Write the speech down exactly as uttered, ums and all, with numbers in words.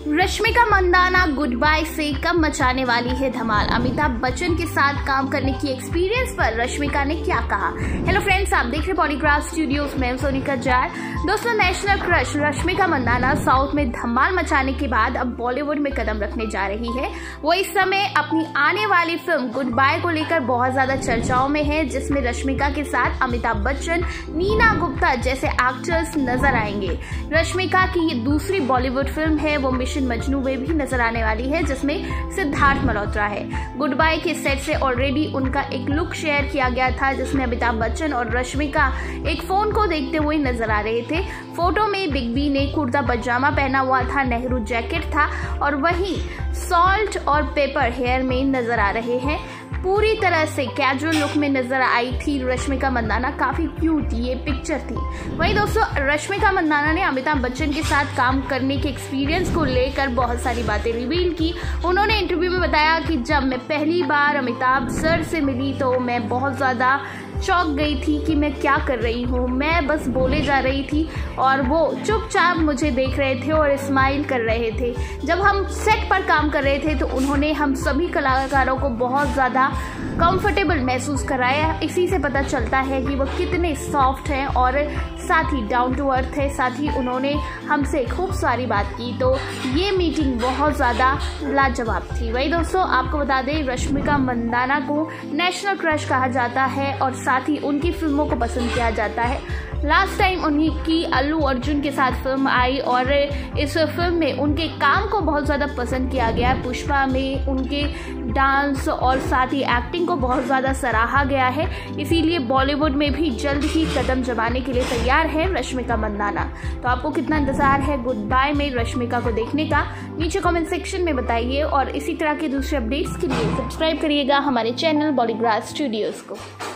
Rashmika Mandanna good bye से कब मचाने वाली है धमाल। अमिताभ बच्चन के साथ काम करने की एक्सपीरियंस पर रश्मिका ने क्या कहा। हेलो फ्रेंड्स, आप देख रहे पॉलीग्राफ स्टूडियोज में सोनिका जार। दोस्तों, national crush Rashmika Mandanna south में धमाल मचाने के बाद अब बॉलीवुड में कदम रखने जा रही है। वो इस समय अपनी आने वाली फिल्म गुड बाय को लेकर बहुत ज्यादा चर्चाओं में है, जिसमें रश्मिका के साथ अमिताभ बच्चन, नीना गुप्ता जैसे एक्टर्स नजर आएंगे। रश्मिका की ये दूसरी बॉलीवुड फिल्म है, वो मिशन मजनू में भी नजर आने वाली है, जिसमें सिद्धार्थ मल्होत्रा है। गुड बाय के सेट से ऑलरेडी उनका एक लुक शेयर किया गया था, जिसमें अमिताभ बच्चन और रश्मिका एक फोन को देखते हुए नजर आ रहे थे। फोटो में बिग बी ने कुर्ता पजामा पहना हुआ था, नेहरू जैकेट था और वहीं सॉल्ट और पेपर हेयर में नजर आ रहे हैं। पूरी तरह से कैजुअल लुक में नजर आई थी रश्मिका मंदाना, काफी क्यूट ये पिक्चर थी। वहीं दोस्तों, रश्मिका मंदाना ने अमिताभ बच्चन के साथ काम करने के एक्सपीरियंस को लेकर बहुत सारी बातें रिवील की। उन्होंने इंटरव्यू में बताया कि जब मैं पहली बार अमिताभ सर से मिली तो मैं बहुत ज्यादा चौंक गई थी कि मैं क्या कर रही हूँ। मैं बस बोले जा रही थी और वो चुपचाप मुझे देख रहे थे और स्माइल कर रहे थे। जब हम सेट पर काम कर रहे थे तो उन्होंने हम सभी कलाकारों को बहुत ज़्यादा कंफर्टेबल महसूस कराया। इसी से पता चलता है कि वो कितने सॉफ्ट हैं और साथ ही डाउन टू अर्थ है। साथ ही उन्होंने हमसे खूब सारी बात की, तो ये मीटिंग बहुत ज़्यादा लाजवाब थी। वही दोस्तों, आपको बता दें, रश्मिका मंदाना को नेशनल क्रश कहा जाता है और साथ ही उनकी फिल्मों को पसंद किया जाता है। लास्ट टाइम उन्हीं की अल्लू अर्जुन के साथ फिल्म आई और इस फिल्म में उनके काम को बहुत ज़्यादा पसंद किया गया। पुष्पा में उनके डांस और साथ ही एक्टिंग को बहुत ज़्यादा सराहा गया है। इसीलिए बॉलीवुड में भी जल्द ही कदम जमाने के लिए तैयार है रश्मिका मंदाना। तो आपको कितना इंतज़ार है गुड बाय में रश्मिका को देखने का, नीचे कमेंट सेक्शन में बताइए और इसी तरह के दूसरे अपडेट्स के लिए सब्सक्राइब करिएगा हमारे चैनल पॉलीग्राफ स्टूडियोज़ को।